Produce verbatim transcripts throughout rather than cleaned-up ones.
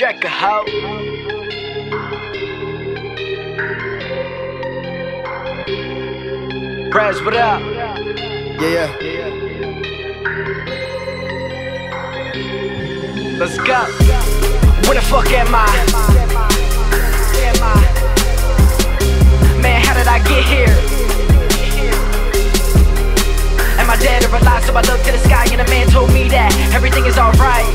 Jack a hoe. Prez, what up? Yeah, yeah. Let's go. Where the fuck am I? Man, how did I get here? Am I dead or alive? So I looked to the sky and a man told me that everything is alright.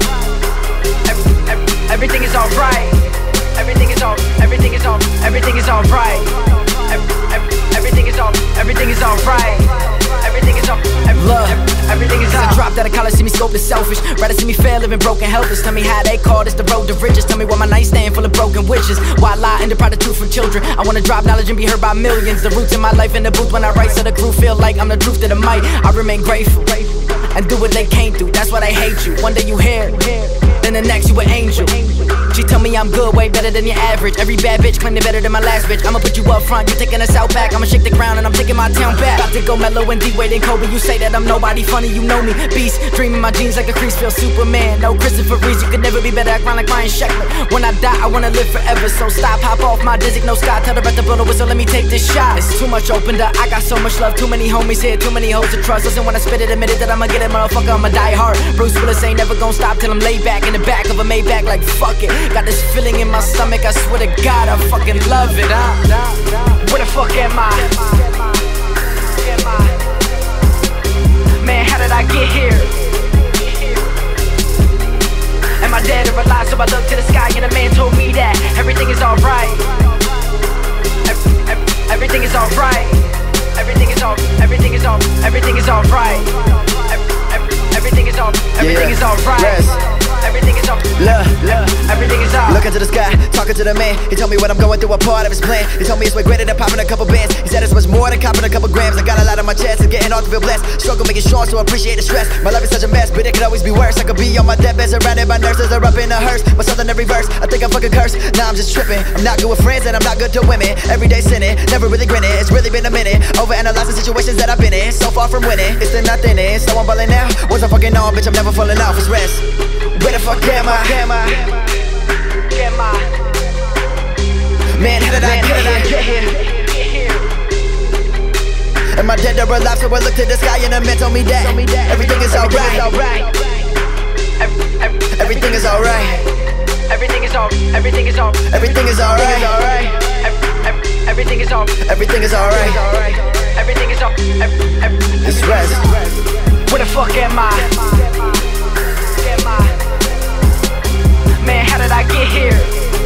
Everything is alright. Everything is all. Everything is all. Everything is alright. Everything is all. Everything is alright. Everything is all. Look, everything is all. I dropped out of college, see me scope is selfish. Rather see me fail, living broken, helpless. Tell me how they call this the road to riches. Tell me why my nightstand full of broken witches. Why lie and deprive the truth from children? I wanna drop knowledge and be heard by millions. The roots in my life in the booth when I write, so the crew feel like I'm the truth to the mic. I remain grateful and do what they can't do. That's why they hate you. One day you hear, then the next you an angel. She tell me I'm good, way better than your average. Every bad bitch claim they better than my last bitch. I'ma put you up front, you taking us out back. I'ma shake the ground and I'm taking my town back. About to go mellow and D-Wade and Kobe. You say that I'm nobody funny, you know me. Beast, dreaming my jeans like a crease, feel Superman. No Christopher Reeves, you could never be better. I grind like Ryan Sheckler. When I die, I wanna live forever. So stop, hop off my dizzy, no sky. Tell the rest to blow the whistle, let me take this shot. It's too much opened up, I got so much love. Too many homies here, too many hoes to trust. Listen when I spit it, admit it that I'ma get it, motherfucker, I'ma die hard. Bruce Willis ain't never gonna stop till I'm laid back in the back of a Maybach like fuck it. Got this feeling in my stomach, I swear to God, I fucking love it, huh? Where the fuck am I? Man, how did I get here? Am I dead or alive? So I looked to the sky and a man told me that everything is alright. Everything is alright. Everything is all. Everything is all. Everything is alright. Everything is all. Everything is alright. Everything is all. Look, look, everything is all. looking to the sky, talking to the man. He told me what I'm going through, a part of his plan. He told me it's way greater than popping a couple bands. He said it's much more than copping a couple grams. I got a lot on my chest and getting off to feel blessed. Struggle making sure so I appreciate the stress. My life is such a mess, but it could always be worse. I could be on my deathbed surrounded by nurses or up in a hearse. My southern every verse, I think I'm fucking cursed. Now I'm just tripping. I'm not good with friends and I'm not good to women. Every day sinning, never really grinning. It's really been a minute. Overanalyzing situations that I've been in. So far from winning, it's the nothing in. So I'm balling now. Once I'm fucking on, bitch, I'm never falling off. It's rest. Where the fuck am I? Am I? Am I? Man, how did I get here? Am I dead or alive? So I looked to the sky and a man told me that everything is alright. Everything is alright. Everything is all. Everything is all. Everything is alright. Everything is all. Everything is alright. Everything is all. It's rest. Where the fuck am I? Am I? Man, how did I get here?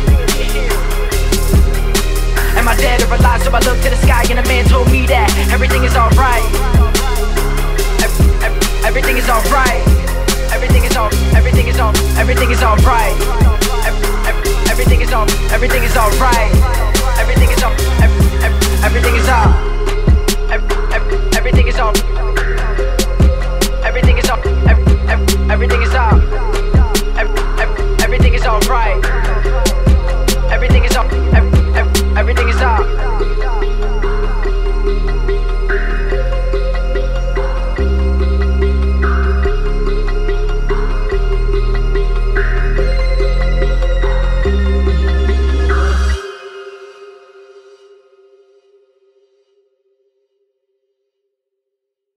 Am I dead or alive? So I looked to the sky and a man told me that everything is alright. Everything is alright. Everything is all. Everything is all. Everything is alright. Everything is all. Everything is alright. Everything is all. Everything is all. Everything is all. Everything is all. Everything is all. Everything is alright.